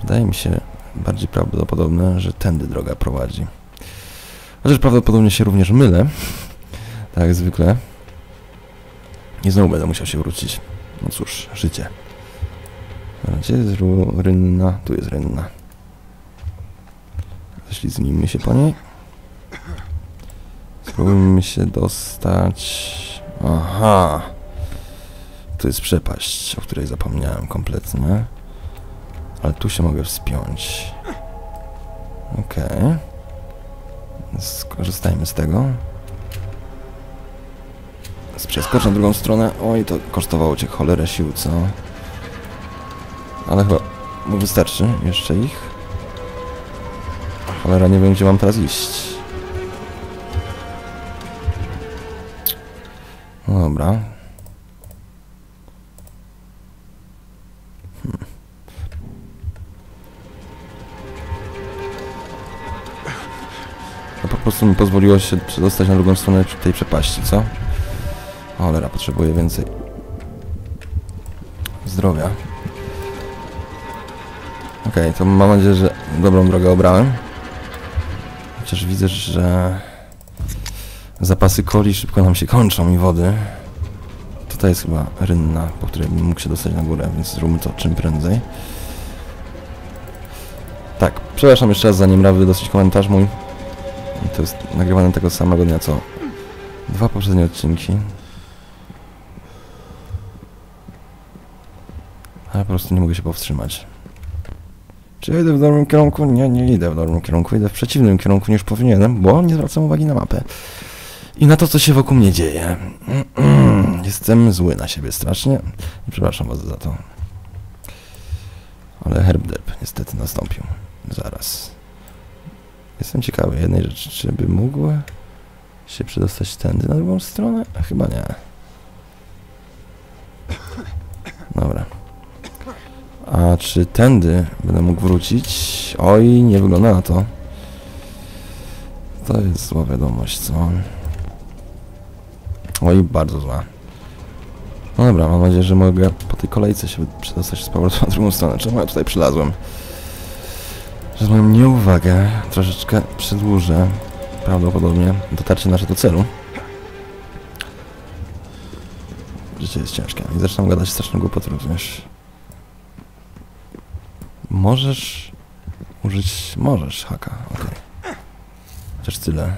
Wydaje mi się bardziej prawdopodobne, że tędy droga prowadzi. Chociaż prawdopodobnie się również mylę. Tak jak zwykle. I znowu będę musiał się wrócić. No cóż, życie. Gdzie jest rynna? Tu jest rynna. Ześlizgnijmy się po niej. Spróbujmy się dostać... Aha! Tu jest przepaść, o której zapomniałem kompletnie. Ale tu się mogę wspiąć. Okej. Skorzystajmy z tego. Przeskocz na drugą stronę. Oj, to kosztowało cię cholerę sił, co? Ale chyba wystarczy jeszcze ich. Cholera, nie wiem, gdzie mam teraz iść. No dobra. No po prostu mi pozwoliło się przedostać na drugą stronę tej przepaści, co? Cholera, potrzebuję więcej zdrowia. Okej, to mam nadzieję, że dobrą drogę obrałem. Chociaż widzę, że zapasy coli szybko nam się kończą i wody. Tutaj jest chyba rynna, po której bym mógł się dostać na górę, więc zróbmy to czym prędzej. Tak, przepraszam jeszcze raz za niemrawy dosyć komentarz mój. To jest nagrywane tego samego dnia co 2 poprzednie odcinki. Ale po prostu nie mogę się powstrzymać. Czy ja idę w dobrym kierunku? Nie, nie idę w dobrym kierunku. Idę w przeciwnym kierunku niż powinienem, bo nie zwracam uwagi na mapę. I na to, co się wokół mnie dzieje. Jestem zły na siebie strasznie. I przepraszam was za to. Ale herb-derb niestety nastąpił. Zaraz. Jestem ciekawy jednej rzeczy. Czy by mógł się przedostać tędy na drugą stronę? Chyba nie. Dobra. A czy tędy będę mógł wrócić? Oj, nie wygląda na to. To jest zła wiadomość, co? Oj, bardzo zła. No dobra, mam nadzieję, że mogę po tej kolejce się przedostać z powrotem na drugą stronę. Czemu ja tutaj przylazłem? Że z moją nieuwagę troszeczkę przedłużę prawdopodobnie dotarcie nasze do celu. Życie jest ciężkie i zaczynam gadać straszne głupoty również. Możesz użyć... Możesz haka, okej. Chociaż tyle.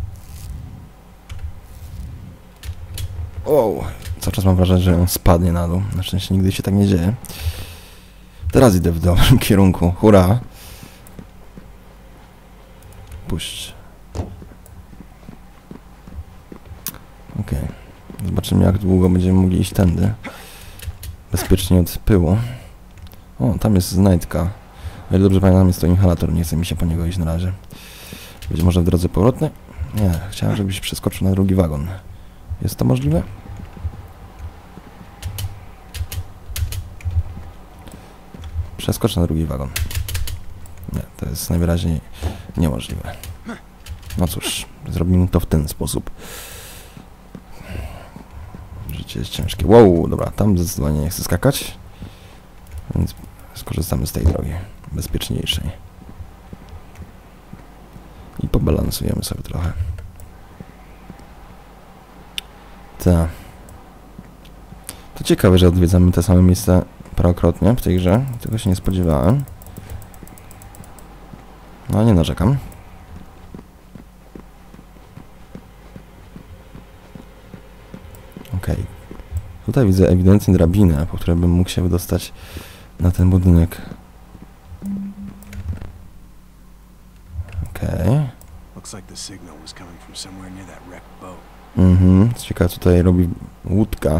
Wow, cały czas mam wrażenie, że on spadnie na dół. Na szczęście nigdy się tak nie dzieje. Teraz idę w dobrym kierunku, hurra! Puść. Okej. Zobaczymy, jak długo będziemy mogli iść tędy. Bezpiecznie od pyłu. O, tam jest znajdka. O ile dobrze pamiętam, jest to inhalator. Nie chce mi się po niego iść na razie. Być może w drodze powrotnej? Nie, chciałem, żebyś przeskoczył na drugi wagon. Jest to możliwe? Przeskocz na drugi wagon. Nie, to jest najwyraźniej niemożliwe. No cóż, zrobimy to w ten sposób. Życie jest ciężkie. Wow, dobra, tam zdecydowanie nie chcę skakać. Więc skorzystamy z tej drogi bezpieczniejszej. I pobalansujemy sobie trochę. Tak. To ciekawe, że odwiedzamy te same miejsca parokrotnie w tej grze. Tego się nie spodziewałem. No, nie narzekam. Okej. Tutaj widzę ewidentnie drabinę, po której bym mógł się wydostać na ten budynek. Okej. Co ciekawe, co tutaj robi łódka.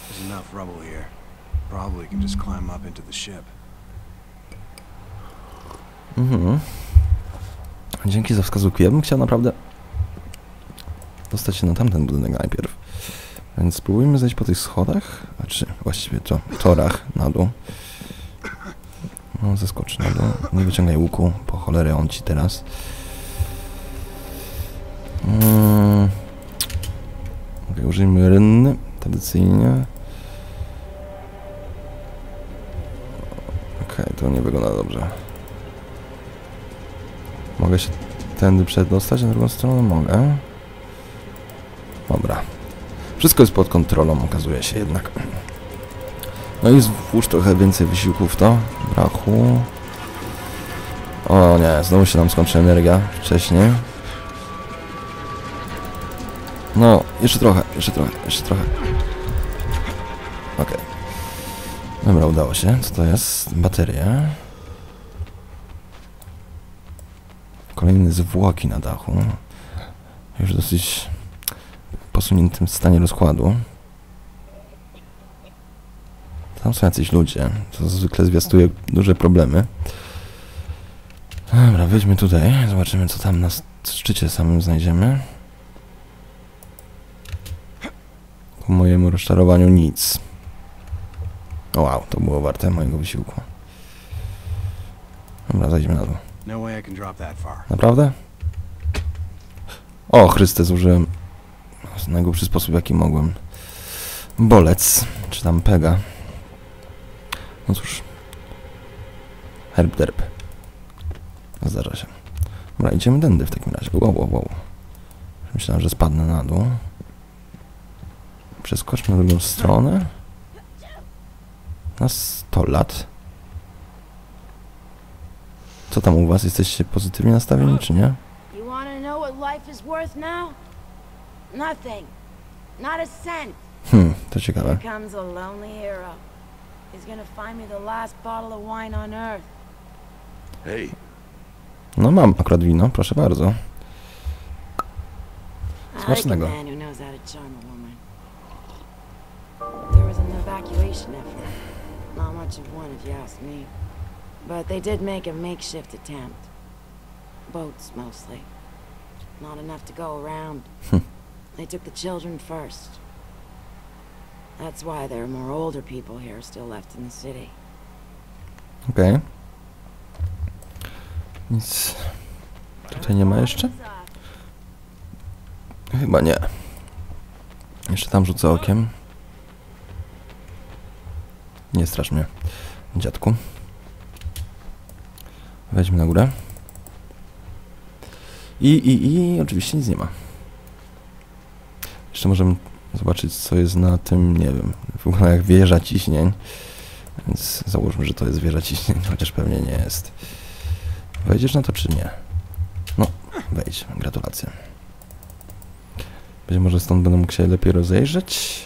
Dzięki za wskazówki. Ja bym chciał naprawdę dostać się na tamten budynek najpierw. Więc spróbujmy zejść po tych schodach, znaczy właściwie to torach na dół. No, zeskocz na dół. Nie wyciągaj łuku, po cholerę on ci teraz. Okay, użyjmy rynny, tradycyjnie. Okej, to nie wygląda dobrze. Mogę się tędy przedostać na drugą stronę? Mogę. Dobra. Wszystko jest pod kontrolą, okazuje się jednak. No i włóż trochę więcej wysiłków w to. Brachu. O nie, znowu się nam skończy energia wcześniej. No, jeszcze trochę. Okej. Dobra, udało się. Co to jest? Bateria. Kolejne zwłoki na dachu. Już w dosyć posuniętym stanie rozkładu. Tam są jacyś ludzie. To zwykle zwiastuje duże problemy. Dobra, wejdźmy tutaj. Zobaczymy, co tam na szczycie samym znajdziemy. Ku mojemu rozczarowaniu nic. O wow, to było warte mojego wysiłku. Dobra, zejdźmy na dół. Naprawdę? O, Chryste, zużyłem w najgłupszy sposób, jaki mogłem. Bolec, czy tam pega. No cóż. Herb derb. Zdarza się. Dobra, idziemy tędy w takim razie. Wow. Myślałem, że spadnę na dół. Przeskoczmy na drugą stronę. Na 100 lat. Co tam u was? Jesteście pozytywnie nastawieni, czy nie? To ciekawe. No mam akurat wino, proszę bardzo. Smacznego. Not much of one, if you ask me. But they did make a makeshift attempt. Boats, mostly. Not enough to go around. They took the children first. That's why there are more older people here still left in the city. Okej. Nic tutaj nie ma jeszcze? Chyba nie. Jeszcze tam rzucę okiem. Nie strasz mnie, dziadku. Wejdźmy na górę. I oczywiście nic nie ma. Jeszcze możemy zobaczyć, co jest na tym, nie wiem, wygląda jak wieża ciśnień. Więc załóżmy, że to jest wieża ciśnień, chociaż pewnie nie jest. Wejdziesz na to, czy nie? No, wejdź, gratulacje. Być może stąd będę mógł się lepiej rozejrzeć.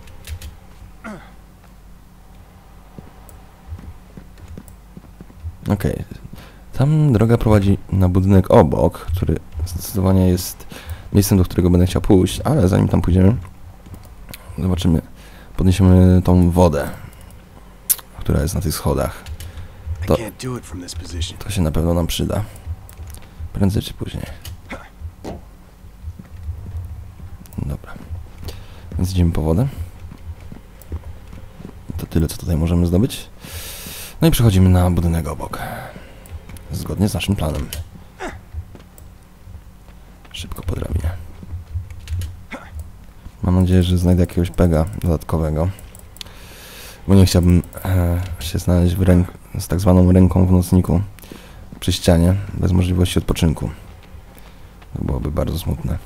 Okej. Tam droga prowadzi na budynek obok, który zdecydowanie jest miejscem, do którego będę chciał pójść, ale zanim tam pójdziemy, zobaczymy, podniesiemy tą wodę, która jest na tych schodach. To się na pewno nam przyda. Prędzej czy później. Dobra. Więc idziemy po wodę. To tyle, co tutaj możemy zdobyć. No i przechodzimy na budynek obok. Zgodnie z naszym planem. Szybko po drabinie. Mam nadzieję, że znajdę jakiegoś pega dodatkowego. Bo nie chciałbym się znaleźć z tak zwaną ręką w nocniku przy ścianie, bez możliwości odpoczynku. To byłoby bardzo smutne.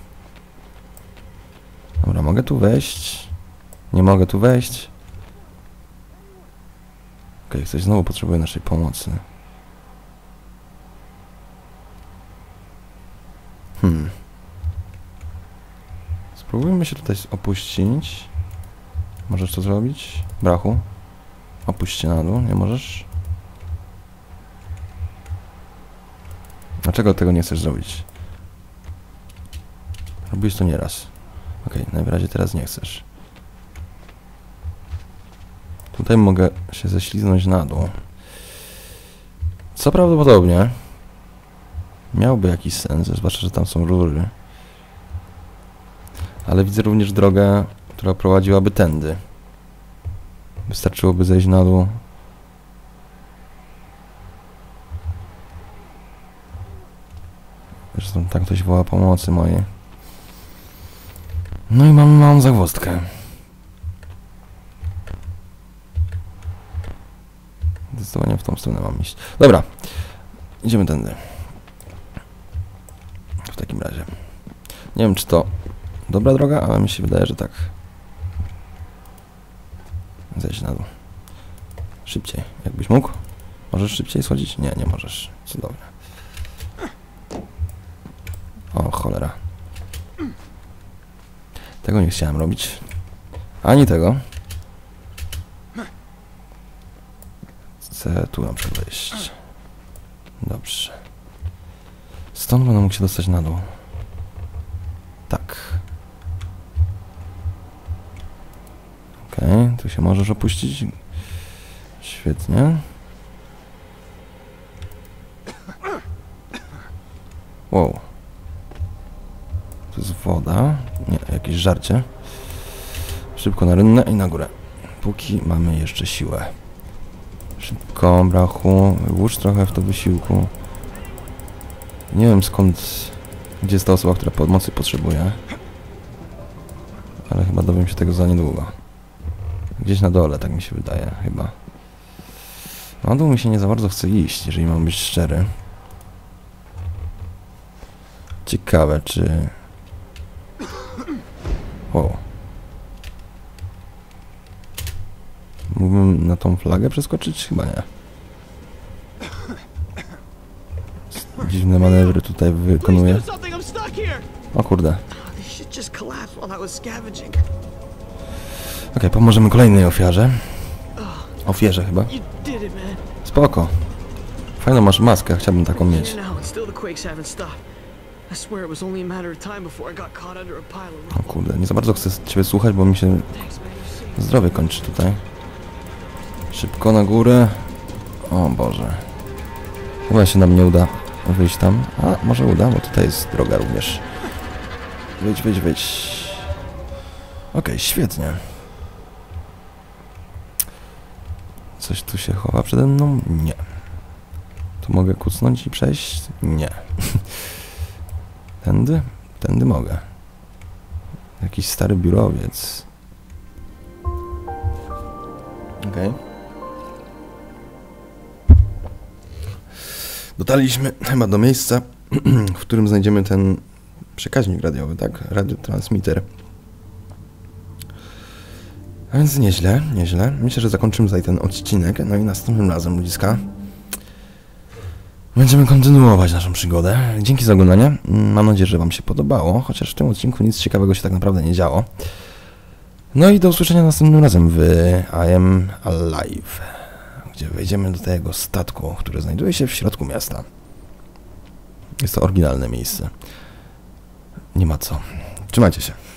Dobra, mogę tu wejść? Nie mogę tu wejść? Okej, ktoś znowu potrzebuje naszej pomocy. Spróbujmy się tutaj opuścić. Możesz to zrobić? Brachu? Opuść się na dół, nie możesz? Dlaczego tego nie chcesz zrobić? Robiłeś to nieraz. Okej, najwyraźniej teraz nie chcesz. Tutaj mogę się ześliznąć na dół. Co prawdopodobnie miałby jakiś sens, zwłaszcza, że tam są rury. Ale widzę również drogę, która prowadziłaby tędy. Wystarczyłoby zejść na dół. Zresztą tak ktoś woła pomocy mojej. No i mamy małą zagwozdkę. Zdecydowanie w tą stronę mam iść. Dobra, idziemy tędy. takim razie. Nie wiem, czy to dobra droga, ale mi się wydaje, że tak. Zejdź na dół. Szybciej, jakbyś mógł. Możesz szybciej schodzić? Nie, nie możesz. Cudownie. O, cholera. Tego nie chciałem robić. Ani tego. Chcę tu na przykład wejść. Dobrze. Stąd będę mógł się dostać na dół. Tak. Okej, tu się możesz opuścić. Świetnie. Wow. To jest woda. Nie, jakieś żarcie. Szybko na rynnę i na górę. Póki mamy jeszcze siłę. Szybko, brachu. Włóż trochę w to wysiłku. Nie wiem skąd... Gdzie jest ta osoba, która pomocy potrzebuje. Ale chyba dowiem się tego za niedługo. Gdzieś na dole, tak mi się wydaje, chyba. Na dół mi się nie za bardzo chce iść, jeżeli mam być szczery. Ciekawe, czy... Wow. Mógłbym na tą flagę przeskoczyć? Chyba nie. Dziwne manewry tutaj wykonuję. O kurde. Okej, pomożemy kolejnej ofiarze. Ofierze chyba. Spoko. Fajną masz maskę, chciałbym taką mieć. O kurde, nie za bardzo chcę ciebie słuchać, bo mi się zdrowie kończy tutaj. Szybko na górę. O Boże. Chyba się nam nie uda wyjść tam. A, może uda, bo tutaj jest droga również. Wyjdź, wyjdź, wyjdź. Okej, świetnie. Coś tu się chowa przede mną? Nie. Tu mogę kucnąć i przejść? Nie. Tędy? Tędy mogę. Jakiś stary biurowiec. Okej. Dotarliśmy chyba do miejsca, w którym znajdziemy ten przekaźnik radiowy, tak? Radiotransmitter. A więc nieźle, nieźle. Myślę, że zakończymy tutaj ten odcinek. No i następnym razem, ludziska, będziemy kontynuować naszą przygodę. Dzięki za oglądanie. Mam nadzieję, że wam się podobało, chociaż w tym odcinku nic ciekawego się tak naprawdę nie działo. No i do usłyszenia następnym razem w I Am Alive, gdzie wejdziemy do tego statku, który znajduje się w środku miasta. Jest to oryginalne miejsce. Nie ma co. Trzymajcie się.